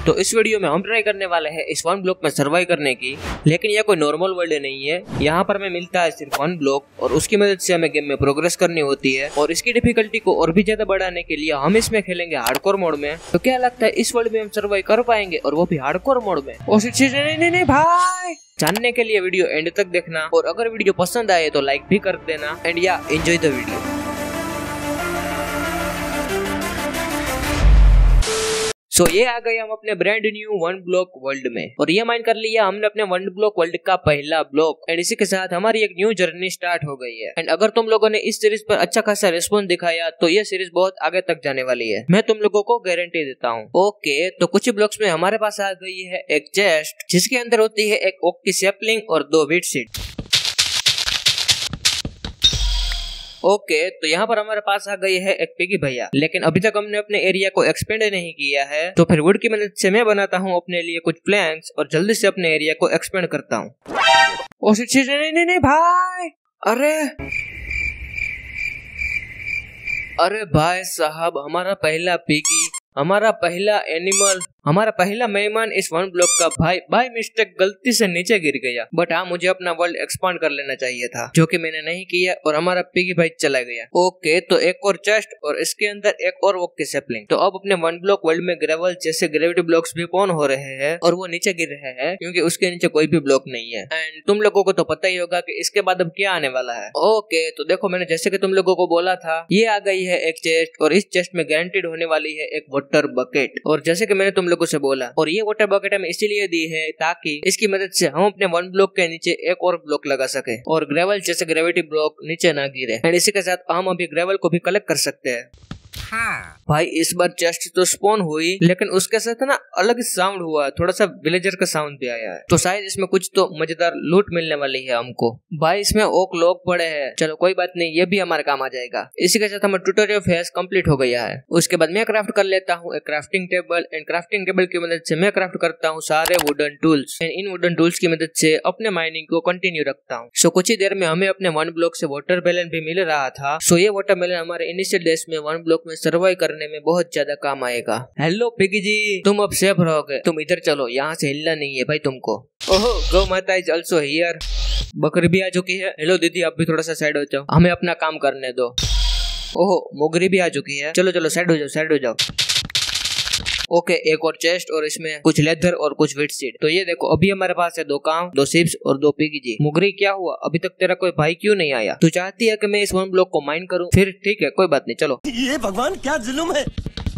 तो इस वीडियो में हम ट्राई करने वाले हैं इस वन ब्लॉक में सर्वाइव करने की, लेकिन यह कोई नॉर्मल वर्ल्ड नहीं है। यहाँ पर हमें मिलता है सिर्फ वन ब्लॉक और उसकी मदद से हमें गेम में प्रोग्रेस करनी होती है और इसकी डिफिकल्टी को और भी ज्यादा बढ़ाने के लिए हम इसमें खेलेंगे हार्डकोर मोड में। तो क्या लगता है इस वर्ल्ड में हम सर्वाइव कर पाएंगे और वो भी हार्डकोर मोड में? और नहीं भाई, जानने के लिए वीडियो एंड तक देखना और अगर वीडियो पसंद आए तो लाइक भी कर देना एंड या एंजॉय द वीडियो। सो ये आ गए हम अपने brand new one block world में और ये माइन कर लिया हमने अपने वन ब्लॉक वर्ल्ड का पहला ब्लॉक एंड इसी के साथ हमारी एक न्यू जर्नी स्टार्ट हो गई है। एंड अगर तुम लोगों ने इस सीरीज पर अच्छा खासा रिस्पॉन्स दिखाया तो ये सीरीज बहुत आगे तक जाने वाली है, मैं तुम लोगों को गारंटी देता हूँ। ओके, तो कुछ ब्लॉक्स में हमारे पास आ गई है एक चेस्ट जिसके अंदर होती है एक ओक की सैपलिंग और 2 वीट सीड। ओके, तो यहाँ पर हमारे पास आ गई है एक पिगी भैया, लेकिन अभी तक हमने अपने एरिया को एक्सपेंड नहीं किया है, तो फिर वुड की मदद से मैं बनाता हूँ अपने लिए कुछ प्लैंक्स और जल्दी से अपने एरिया को एक्सपेंड करता हूँ। नहीं भाई, अरे भाई साहब, हमारा पहला पिगी, हमारा पहला एनिमल, हमारा पहला मेहमान इस वन ब्लॉक का बाय मिस्टेक गलती से नीचे गिर गया। बट हाँ, मुझे अपना वर्ल्ड एक्सपांड कर लेना चाहिए था, जो कि मैंने नहीं किया और हमारा पिगी भाई चला गया। ओके, तो एक और चेस्ट और इसके अंदर एक और वॉक की सैपलिंग। तो अब अपने वन ब्लॉक वर्ल्ड में ग्रेवल जैसे ग्रेविटी ब्लॉक्स भी स्पॉन हो रहे हैं और वो नीचे गिर रहे हैं क्योंकि उसके नीचे कोई भी ब्लॉक नहीं है। एंड तुम लोगों को तो पता ही होगा कि इसके बाद अब क्या आने वाला है। ओके, तो देखो, मैंने जैसे कि तुम लोगों को बोला था, ये आ गई है एक चेस्ट और इस चेस्ट में गारंटीड होने वाली है एक वाटर बकेट। और जैसे कि मैंने तुम लोगों से बोला, और ये वाटर बकेट हमें इसीलिए दी है ताकि इसकी मदद से हम अपने वन ब्लॉक के नीचे एक और ब्लॉक लगा सके और ग्रेवल जैसे ग्रेविटी ब्लॉक नीचे ना गिरे। एंड इसी के साथ हम अभी ग्रेवल को भी कलेक्ट कर सकते हैं। हाँ भाई, इस बार चेस्ट तो स्पॉन हुई, लेकिन उसके साथ ना अलग साउंड हुआ, थोड़ा सा विलेजर का साउंड भी आया है। तो शायद इसमें कुछ तो मजेदार लूट मिलने वाली है हमको। भाई इसमें ओक लोग पड़े हैं, चलो कोई बात नहीं, ये भी हमारे काम आ जाएगा। इसी के साथ हमारा ट्यूटोरियल फेज कंप्लीट हो गया है। उसके बाद मैं क्राफ्ट कर लेता हूँ एक crafting table and crafting table की मदद से मैं क्राफ्ट करता हूँ सारे वुडन टूल्स एंड इन वुडन टूल्स की मदद से अपने माइनिंग को कंटिन्यू रखता हूँ। सो कुछ ही देर में हमें अपने वन ब्लॉक से वाटर मेलन भी मिल रहा था। सो ये वाटर मेलन हमारे इनिशियल डेज में वन ब्लॉक में सर्वाइव करने में बहुत ज्यादा काम आएगा। हेलो पिगी जी, तुम अब सेफ रहोगे, तुम इधर चलो, यहाँ से हिलना नहीं है भाई तुमको। ओहो, गौ माता इज आल्सो हियर। बकरी भी आ चुकी है। हेलो दीदी, आप भी थोड़ा सा साइड हो जाओ, हमें अपना काम करने दो। ओहो, मोगरी भी आ चुकी है। चलो चलो साइड हो जाओ, साइड हो जाओ। ओके, एक और चेस्ट और इसमें कुछ लेदर और कुछ वीट सीड। तो ये देखो, अभी हमारे पास है 2 काव, 2 शिप्स और 2 पिगी जी। मुगरी, क्या हुआ, अभी तक तेरा कोई भाई क्यों नहीं आया? तू चाहती है कि मैं इस वन ब्लॉक को माइन करूं? फिर ठीक है, कोई बात नहीं, चलो। ये भगवान क्या जुल्म है।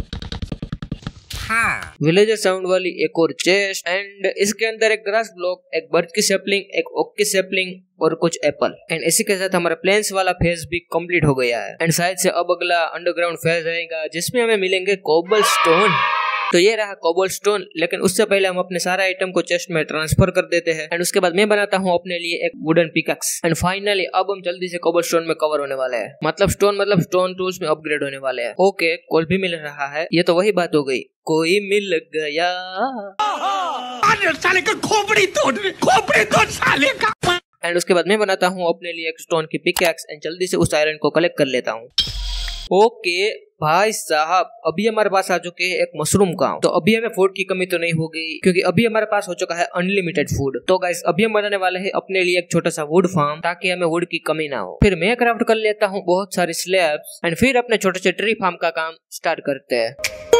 हाँ, विलेजर साउंड वाली एक और चेस्ट एंड इसके अंदर एक ग्रास ब्लॉक, एक बर्ड की सैपलिंग, एक ओक की सैपलिंग और कुछ एप्पल। एंड इसी के साथ हमारा प्लेन्स वाला फेज भी कंप्लीट हो गया है। एंड शायद से अब अगला अंडरग्राउंड फेज आएगा जिसमें हमें मिलेंगे कोबल स्टोन। तो ये रहा कोबल स्टोन, लेकिन उससे पहले हम अपने सारा आइटम को चेस्ट में ट्रांसफर कर देते हैं। एंड उसके बाद मैं बनाता हूँ अपने लिए एक वुडन पिकैक्स। एंड फाइनली अब हम जल्दी से कोबल स्टोन में कवर होने वाले हैं, मतलब स्टोन टूल्स में अपग्रेड होने वाले हैं। ओके, कॉल भी मिल रहा है, ये तो वही बात हो गई, कोई मिल गया। साले का खोपड़ी तोड़ साले का। एंड उसके बाद मैं बनाता हूँ अपने लिए एक स्टोन की पिकैक्स एंड जल्दी से उस आयरन को कलेक्ट कर लेता हूँ। ओके भाई साहब, अभी हमारे पास आ चुके हैं एक मशरूम काव। तो अभी हमें फूड की कमी तो नहीं होगी क्योंकि अभी हमारे पास हो चुका है अनलिमिटेड फूड। तो गाइस, अभी हम बनाने वाले हैं अपने लिए एक छोटा सा वुड फार्म ताकि हमें वुड की कमी ना हो। फिर मैं क्राफ्ट कर लेता हूँ बहुत सारी स्लैब्स एंड फिर अपने छोटे से ट्री फार्म का काम स्टार्ट करते हैं।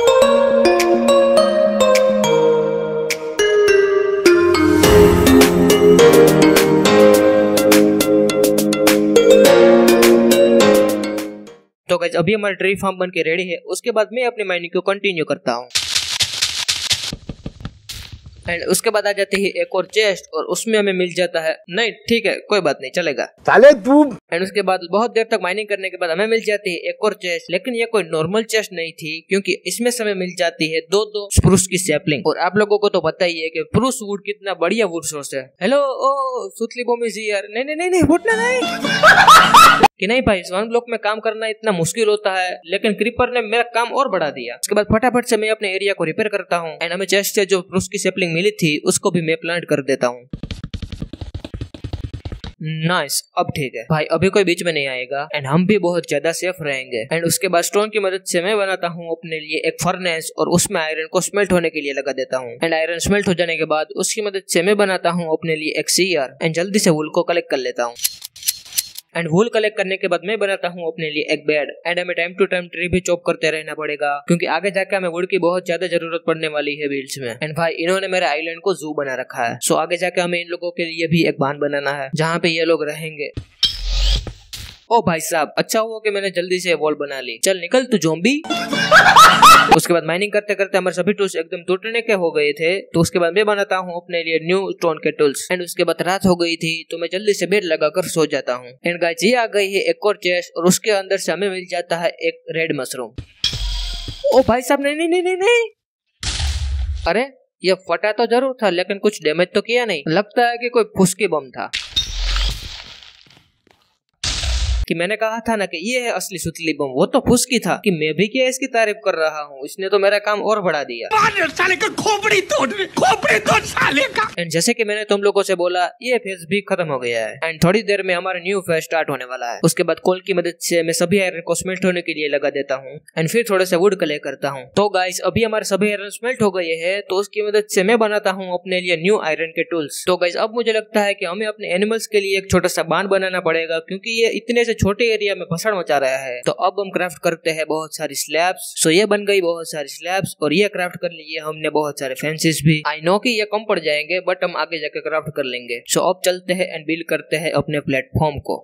तो गाइस, अभी हमारा ट्री फार्म बन के रेडी है। उसके बाद मैं अपनी माइनिंग को कंटिन्यू करता हूँ एंड उसके बाद आ जाती है एक और चेस्ट और उसमें हमें मिल जाता है, नहीं ठीक है कोई बात नहीं, चलेगा साले तू। एंड उसके बाद बहुत देर तक माइनिंग करने के बाद हमें मिल जाती है एक और चेस्ट, लेकिन ये कोई नॉर्मल चेस्ट नहीं थी क्योंकि इसमें से हमें मिल जाती है 2 स्प्रूस की सैपलिंग। और आप लोगों को तो पता ही है कि स्प्रूस वुड कितना बढ़िया वुड सोर्स है। Hello, oh sutli bomb is here. नहीं फुटना नहीं कि नहीं भाई, इस वन ब्लॉक में काम करना इतना मुश्किल होता है, लेकिन क्रीपर ने मेरा काम और बढ़ा दिया। उसके बाद फटाफट से मैं अपने एरिया को रिपेयर करता हूँ एंड हमें चेस्ट से जो स्प्रूस की सैपलिंग मिली थी उसको भी मैं प्लांट कर देता हूँ। नाइस, अब ठीक है भाई, अभी कोई बीच में नहीं आएगा एंड हम भी बहुत ज्यादा सेफ रहेंगे। एंड उसके बाद स्टोन की मदद से मैं बनाता हूँ अपने लिए एक फर्नेस और उसमें आयरन को स्मेल्ट होने के लिए लगा देता हूँ। एंड आयरन स्मेल्ट हो जाने के बाद उसकी मदद से मैं बनाता हूँ अपने लिए एक सीआर एंड जल्दी से वूल को कलेक्ट कर लेता हूँ। एंड वूल कलेक्ट करने के बाद मैं बनाता हूँ अपने लिए एक बेड। एंड हमें टाइम टू टाइम ट्री भी चॉप करते रहना पड़ेगा क्योंकि आगे जाके हमें वुड की बहुत ज्यादा जरूरत पड़ने वाली है बिल्ड्स में। एंड भाई इन्होंने मेरे आइलैंड को जू बना रखा है, सो आगे जाके हमें इन लोगों के लिए भी एक बांध बनाना है जहाँ पे ये लोग रहेंगे। ओ भाई साहब, अच्छा हुआ कि मैंने जल्दी से वॉल बना ली। चल निकल तू ज़ॉम्बी। उसके बाद माइनिंग करते करते हमारे सभी टूल्स एकदम टूटने के हो गए थे, तो उसके बाद मैं बनाता हूँ अपने लिए न्यू स्टोन के टूल्स। एंड उसके बाद रात हो गई थी तो मैं जल्दी से बेड लगाकर सो जाता हूँ। एंड गाइस ये आ गई है एक और चेस्ट और उसके अंदर से हमें मिल जाता है एक रेड मशरूम। ओ भाई साहब, नहीं नहीं नहीं नहीं नहीं, अरे ये फटा तो जरूर था लेकिन कुछ डैमेज तो किया नहीं। लगता है कि कोई फुसकी बम था। कि मैंने कहा था ना कि ये है असली सुतली बम, वो तो फुसकी था। कि मैं भी क्या इसकी तारीफ कर रहा हूँ, इसने तो मेरा काम और बढ़ा दिया। साले का खोपड़ी तोड़ साले का। एंड जैसे कि मैंने तुम लोगों से बोला, ये फेज भी खत्म हो गया है एंड थोड़ी देर में हमारा न्यू फेज स्टार्ट होने वाला है। उसके बाद कोल की मदद से मैं सभी आयरन को स्मेल्ट होने के लिए लगा देता हूँ एंड फिर थोड़े से वुड कलेक्ट करता हूँ। तो गाइस अभी हमारे सभी आयरन स्मेल्ट हो गए हैं, तो उसकी मदद से मैं बनाता हूँ अपने लिए न्यू आयरन के टूल्स। तो गाइस अब मुझे लगता है कि हमें अपने एनिमल्स के लिए एक छोटा सा बांध बनाना पड़ेगा क्योंकि ये इतने से छोटे एरिया में भसड़ मचा रहा है। तो अब हम क्राफ्ट करते हैं बहुत सारी स्लैब्स। सो ये बन गई बहुत सारी स्लैब्स और ये क्राफ्ट कर लिए हमने बहुत सारे फेंसेस भी। आई नो कि ये कम पड़ जाएंगे बट हम आगे जाके क्राफ्ट कर लेंगे। सो अब चलते हैं एंड बिल्ड करते हैं अपने प्लेटफॉर्म को।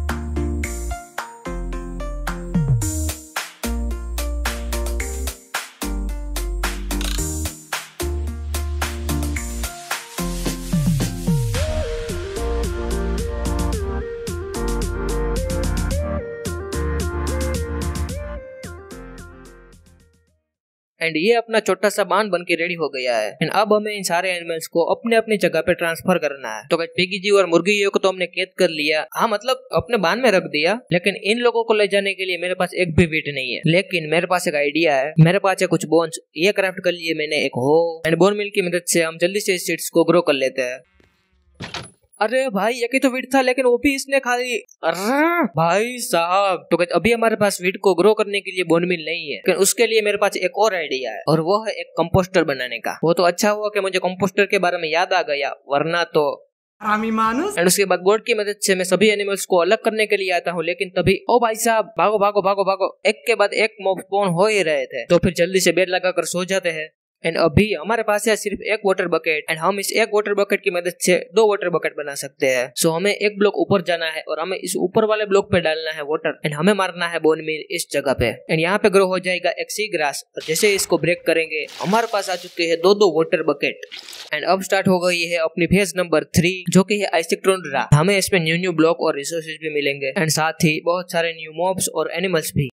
एंड ये अपना छोटा सा बांध बन के रेडी हो गया है। एंड अब हमें इन सारे एनिमल्स को अपने अपनी जगह पे ट्रांसफर करना है। तो पिगी जी और मुर्गियों को तो हमने कैद कर लिया, हाँ मतलब अपने बांध में रख दिया, लेकिन इन लोगों को ले जाने के लिए मेरे पास एक भी वीट नहीं है। लेकिन मेरे पास एक आइडिया है, मेरे पास है कुछ बोन्स, ये क्राफ्ट कर लिए मैंने एक हो। एंड बोन मिल की मदद से हम जल्दी से इस सीड्स को ग्रो कर लेते हैं। अरे भाई ये की तो वीट था लेकिन वो भी इसने खा ली। अरे भाई साहब, तो अभी हमारे पास वीट को ग्रो करने के लिए बोन मिल नहीं है, लेकिन उसके लिए मेरे पास एक और आइडिया है और वो है एक कंपोस्टर बनाने का। वो तो अच्छा हुआ कि मुझे कंपोस्टर के बारे में याद आ गया, वरना तो एंड उसके बाद बोर्ड की मदद से मैं सभी एनिमल्स को अलग करने के लिए आता हूँ। लेकिन तभी ओ भाई साहब, भागो भागो भागो भागो, एक के बाद एक मॉब स्पॉन हो ही रहे थे। तो फिर जल्दी से बेड लगाकर सो जाते हैं। एंड अभी हमारे पास है सिर्फ एक वाटर बकेट एंड हम इस एक वाटर बकेट की मदद से 2 वाटर बकेट बना सकते हैं। सो हमें एक ब्लॉक ऊपर जाना है और हमें इस ऊपर वाले ब्लॉक पे डालना है वाटर एंड हमें मारना है बोन मील इस जगह पे। एंड यहाँ पे ग्रो हो जाएगा एक सी ग्रास और जैसे इसको ब्रेक करेंगे हमारे पास आ चुके हैं 2 वाटर बकेट। एंड अब स्टार्ट हो गई है अपनी फेज नंबर 3 जो कि है आइसिक्ट्रोन रा। हमें इसमें न्यू ब्लॉक और रिसोर्सेज भी मिलेंगे एंड साथ ही बहुत सारे न्यू मॉब्स और एनिमल्स भी।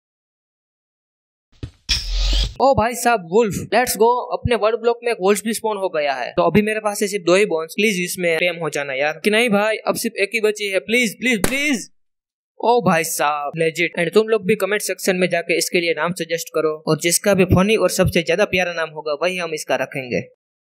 ओ भाई साहब, वुल्फ, लेट्स गो। अपने वर्ल्ड ब्लॉक में एक वुल्फ भी स्पॉन हो गया है। तो अभी मेरे पास है सिर्फ 2 ही बोन्स, प्लीज इसमें टेम हो जाना यार। कि नहीं भाई, अब सिर्फ एक ही बची है, प्लीज प्लीज प्लीज। ओ भाई साहब, लेजिट। एंड तुम लोग भी कमेंट सेक्शन में जाके इसके लिए नाम सजेस्ट करो और जिसका भी फनी और सबसे ज्यादा प्यारा नाम होगा वही हम इसका रखेंगे।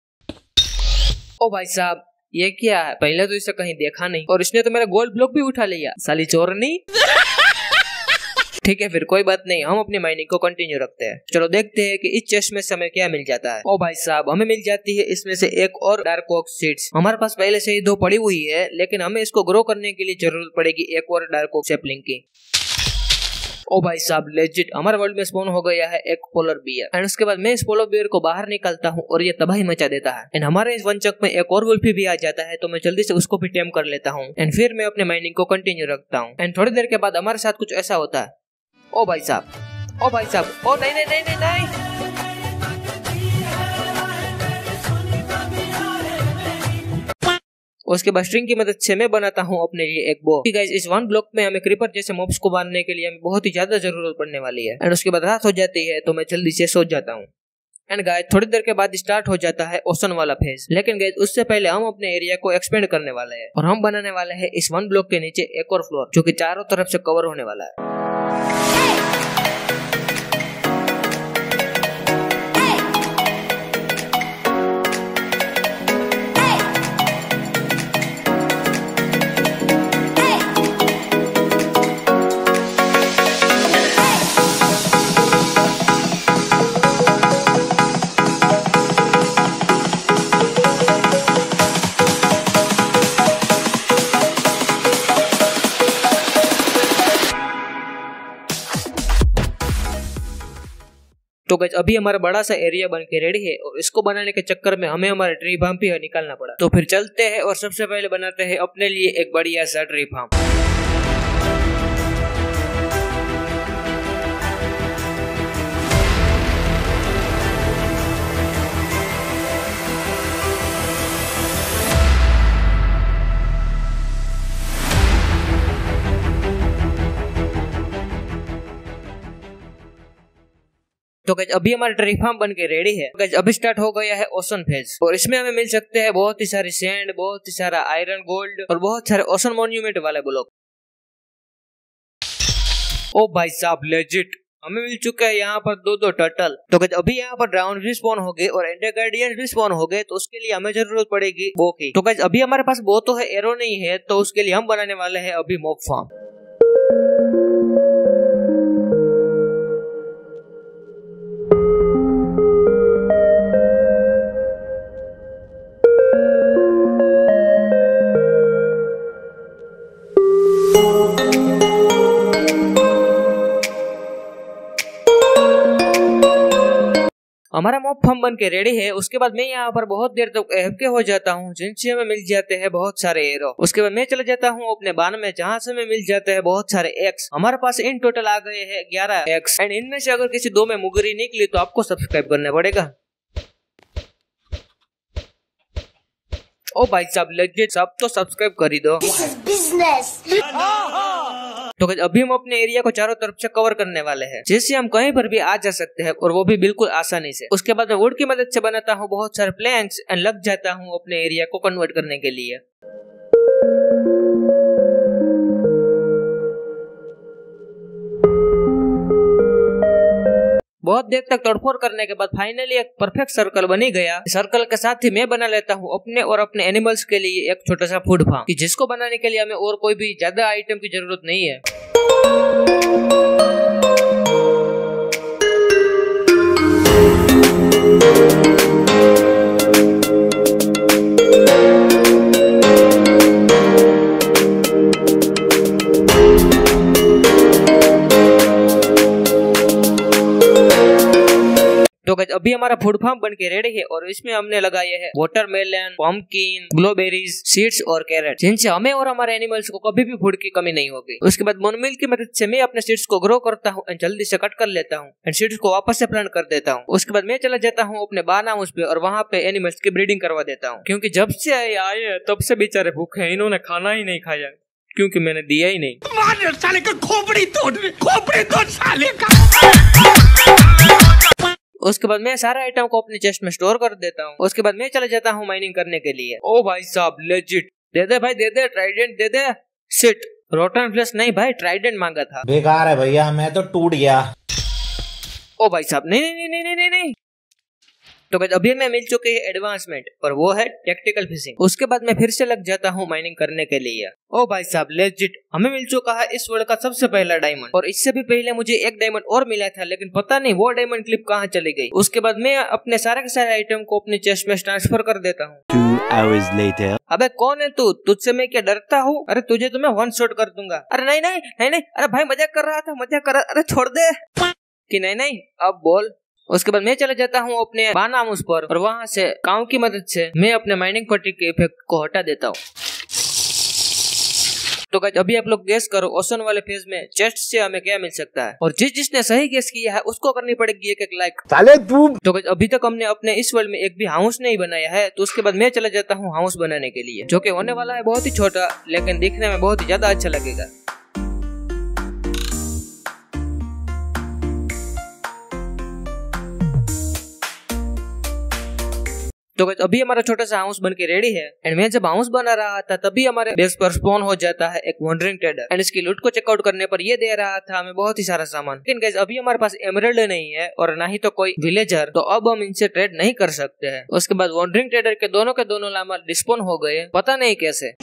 ओ भाई साहब, ये क्या है? पहले तो इसे कहीं देखा नहीं और इसने तो मेरा गोल्ड ब्लॉक भी उठा लिया, साली चोरनी। ठीक है फिर कोई बात नहीं, हम अपनी माइनिंग को कंटिन्यू रखते हैं। चलो देखते हैं कि इस चेस्ट में से हमें क्या मिल जाता है। ओ भाई साहब, हमें मिल जाती है इसमें से एक और डार्क ओक सीड्स। हमारे पास पहले से ही 2 पड़ी हुई है, लेकिन हमें इसको ग्रो करने के लिए जरूरत पड़ेगी एक और डार्क ओक सैपलिंग की। ओ भाई साहब, लेजिट हमारे वर्ल्ड में स्पॉन हो गया है एक पोलर बियर। एंड उसके बाद मैं इस पोलर बियर को बाहर निकालता हूँ और ये तबाही मचा देता है। एंड हमारे इस वनचक में एक और वुल्फ भी आ जाता है, तो मैं जल्दी से उसको भी टेम कर लेता हूँ एंड फिर मैं अपने माइनिंग को कंटिन्यू रखता हूँ। एंड थोड़ी देर के बाद हमारे साथ कुछ ऐसा होता है। ओ भाई साहब, ओ भाई साहब, ओ नहीं नहीं नहीं नहीं नहीं। उसके बाद स्ट्रिंग की मदद से मैं बनाता हूँ अपने लिए एक बो। गाइस इस 1 ब्लॉक में हमें क्रीपर जैसे मॉब्स को मारने के लिए हमें बहुत ही ज्यादा जरूरत पड़ने वाली है। एंड उसके बाद रात हो जाती है तो मैं जल्दी से सो जाता हूँ। एंड गाइस थोड़ी देर के बाद स्टार्ट हो जाता है ओशन वाला फेज। लेकिन गाइस उससे पहले हम अपने एरिया को एक्सपेंड करने वाले हैं और हम बनाने वाले हैं इस 1 ब्लॉक के नीचे एक और फ्लोर जो कि चारों तरफ से कवर होने वाला है। गाइस अभी हमारा बड़ा सा एरिया बन के रेडी है और इसको बनाने के चक्कर में हमें हमारे ट्री फार्म भी निकालना पड़ा। तो फिर चलते हैं और सबसे पहले बनाते हैं अपने लिए एक बढ़िया सा ट्री फार्म। तो गाइस अभी हमारा ट्री फार्म बन के रेडी है। गाइस अभी स्टार्ट हो गया है ओशन फेज और इसमें हमें मिल सकते हैं बहुत ही सारी सैंड, बहुत ही सारा आयरन, गोल्ड और बहुत सारे ओशन मॉन्यूमेंट वाले ब्लॉक। ओ भाई साहब लेजिट हमें मिल चुका है यहाँ पर दो टर्टल। तो गाइस अभी यहाँ पर ड्राउन भी स्पॉन हो गए और एंडर गार्डियन भी स्पॉन हो गए, तो उसके लिए हमें जरूरत पड़ेगी बो की। तो गाइस अभी हमारे पास बो तो है, एरो नहीं है, तो उसके लिए हम बनाने वाले हैं अभी मॉब फार्म। हमारा मॉब फार्म बन के रेडी है। उसके बाद मैं यहाँ पर बहुत देर तक AFK हो जाता हूँ, जिनसे हमें मिल जाते हैं बहुत सारे एरो। उसके बाद मैं चले जाता हूँ अपने बान में, जहाँ से हमें मिल जाते हैं बहुत सारे एक्स। हमारे पास इन टोटल आ गए हैं 11 एक्स एंड इनमें से अगर किसी दो में मुगरी निकली तो आपको सब्सक्राइब करना पड़ेगा। ओ भाई साहब लेजिट सब तो सब्सक्राइब कर ही दो। तो अभी हम अपने एरिया को चारों तरफ से कवर करने वाले हैं, जिससे हम कहीं पर भी आ जा सकते हैं और वो भी बिल्कुल आसानी से। उसके बाद मैं वुड की मदद से बनाता हूँ बहुत सारे प्लैंक्स एंड लग जाता हूँ अपने एरिया को कन्वर्ट करने के लिए। बहुत देर तक तोड़फोड़ करने के बाद फाइनली एक परफेक्ट सर्कल बनी गया। सर्कल के साथ ही मैं बना लेता हूँ अपने और अपने एनिमल्स के लिए एक छोटा सा फूड फार्म, कि जिसको बनाने के लिए हमें और कोई भी ज्यादा आइटम की जरूरत नहीं है। तो गाइस अभी हमारा फूड फार्म बन के रेडी है और इसमें हमने लगाए हैं वाटरमेलन, पम्पकिन, ब्लूबेरीज, सीड्स और कैरेट, जिनसे हमें और हमारे एनिमल्स को कभी भी फूड की कमी नहीं होगी। उसके बाद बोन मील की मदद से मैं अपने सीड्स को ग्रो करता हूँ एंड जल्दी से कट कर लेता हूँ एंड सीड्स को वापस से प्लांट कर देता हूँ। उसके बाद मैं चला जाता हूँ अपने बान हाउस पे और वहाँ पे एनिमल्स की ब्रीडिंग करवा देता हूँ, क्योंकि जब से आए तब से बेचारे भूखे हैं, इन्होंने खाना ही नहीं खाया क्योंकि मैंने दिया ही नहीं। साले का खोपड़ी तोड़ साले का। उसके बाद मैं सारे आइटम को अपने चेस्ट में स्टोर कर देता हूँ। उसके बाद मैं चला जाता हूँ माइनिंग करने के लिए। ओ भाई साहब लेजिट दे दे भाई, दे दे ट्राइडेंट दे दे। सिट रोटन फ्लेश नहीं भाई, ट्राइडेंट मांगा था। बेकार है भैया, मैं तो टूट गया। ओ भाई साहब नहीं नहीं नहीं नहीं नहीं नहीं। तो अभी मैं मिल चुके हैं एडवांसमेंट और वो है टैक्टिकल फिशिंग। उसके बाद मैं फिर से लग जाता हूँ माइनिंग करने के लिए। ओ भाई साहब लेजिट हमें मिल चुका है इस वर्ल्ड का सबसे पहला डायमंड, और इससे भी पहले मुझे एक डायमंड और मिला था, लेकिन पता नहीं वो डायमंड क्लिप कहाँ चली गई। उसके बाद मैं अपने सारे के सारे आइटम को अपने चेस्ट में ट्रांसफर कर देता हूँ। 2 hours later. अबे कौन है तू? तुझसे मैं क्या डरता हूँ? अरे तुझे तो मैं वन शॉट कर दूंगा। अरे नहीं नहीं नहीं नहीं, अरे भाई मजाक कर रहा था, मजाक कर रहा। अरे छोड़ दे कि नहीं नहीं अब बोल। उसके बाद मैं चला जाता हूँ अपने बान हाउस पर और वहाँ से काऊ की मदद से मैं अपने माइनिंग पट्टी के इफेक्ट को हटा देता हूँ। तो गाइस अभी आप लोग गेस करो ओशन वाले फेज में चेस्ट से हमें क्या मिल सकता है, और जिसने सही गेस किया है उसको करनी पड़ेगी एक लाइक। साले तू। तो गाइस अभी तक हमने अपने इस वर्ल्ड में एक भी हाउस नहीं बनाया है, तो उसके बाद मैं चला जाता हूँ हाउस बनाने के लिए, जो कि होने वाला है बहुत ही छोटा, लेकिन दिखने में बहुत ही ज्यादा अच्छा लगेगा। तो अभी हमारा छोटा सा हाउस बन के रेडी है एंड मैं जब हाउस बना रहा था तभी हमारे बेस पर स्पॉन हो जाता है एक वंडरिंग ट्रेडर एंड इसकी लूट को चेकआउट करने पर ये दे रहा था हमें बहुत ही सारा सामान। लेकिन गाइस अभी हमारे पास एमरल्ड नहीं है और ना ही तो कोई विलेजर, तो अब हम इनसे ट्रेड नहीं कर सकते हैं। उसके बाद वंडरिंग ट्रेडर के दोनों लामा डिस्पोन हो गए, पता नहीं कैसे।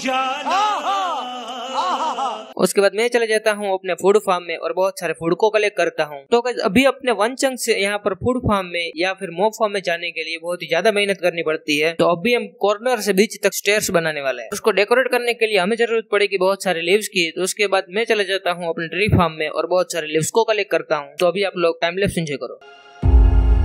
उसके बाद मैं चले जाता हूँ अपने फूड फार्म में और बहुत सारे फूड को कलेक्ट करता हूँ। तो गाइस अभी अपने वन चंक से यहाँ पर फूड फार्म में या फिर मॉब फार्म में जाने के लिए बहुत ही ज्यादा मेहनत करनी पड़ती है, तो अभी हम कॉर्नर से बीच तक स्टेयर्स बनाने वाले हैं। उसको डेकोरेट करने के लिए हमें जरूरत पड़ेगी बहुत सारे लीव्स की। तो उसके बाद मैं चले जाता हूँ अपने ट्री फार्म में और बहुत सारे लीव्स को कलेक्ट करता हूँ। तो अभी आप लोग टाइम लैप्स एंजॉय करो।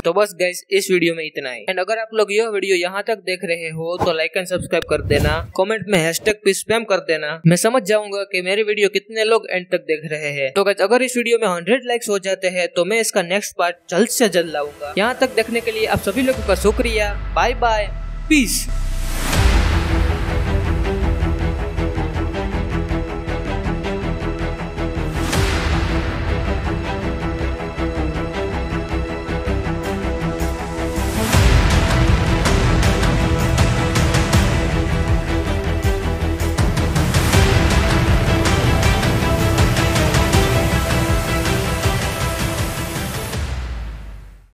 तो बस गाइस इस वीडियो में इतना ही। एंड अगर आप लोग यह वीडियो यहाँ तक देख रहे हो तो लाइक एंड सब्सक्राइब कर देना, कमेंट में हैशटैग पे स्पैम कर देना। मैं समझ जाऊंगा कि मेरी वीडियो कितने लोग एंड तक देख रहे हैं। तो गाइस अगर इस वीडियो में 100 लाइक्स हो जाते हैं तो मैं इसका नेक्स्ट पार्ट जल्द से जल्द लाऊंगा। यहाँ तक देखने के लिए आप सभी लोगों का शुक्रिया। Bye bye, piece.